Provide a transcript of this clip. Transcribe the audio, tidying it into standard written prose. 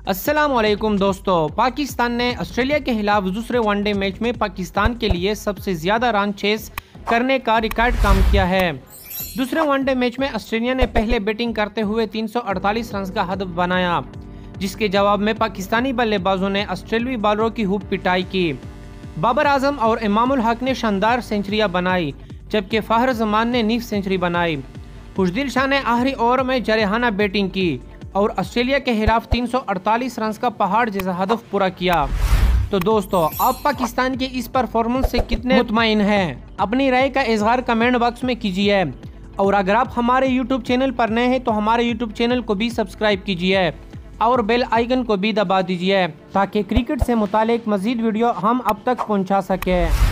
अस्सलामुअलैकुम दोस्तों, पाकिस्तान ने ऑस्ट्रेलिया के खिलाफ दूसरे वनडे मैच में पाकिस्तान के लिए सबसे ज़्यादा रन चेस करने का रिकॉर्ड काम किया है। दूसरे वनडे मैच में ऑस्ट्रेलिया ने पहले बैटिंग करते हुए 348 रन का हदफ बनाया, जिसके जवाब में पाकिस्तानी बल्लेबाजों ने ऑस्ट्रेलियाई बॉलरों की खूब पिटाई की। बाबर आजम और इमामुल हक ने शानदार सेंचुरियां बनाई, जबकि फाहर जमान ने नीफ सेंचुरी बनाई। खुशदिल शाह ने आखिरी ओवर में जरहाना बैटिंग की और ऑस्ट्रेलिया के खिलाफ 348 रन का पहाड़ जैसा हदफ पूरा किया। तो दोस्तों, आप पाकिस्तान के इस परफॉर्मेंस से कितने मुतमईन हैं? अपनी राय का इजहार कमेंट बॉक्स में कीजिए और अगर आप हमारे यूट्यूब चैनल पर नए हैं तो हमारे यूट्यूब चैनल को भी सब्सक्राइब कीजिए और बेल आइकन को भी दबा दीजिए ताकि क्रिकेट से मुतालिक मजीद वीडियो हम अब तक पहुंचा सकें।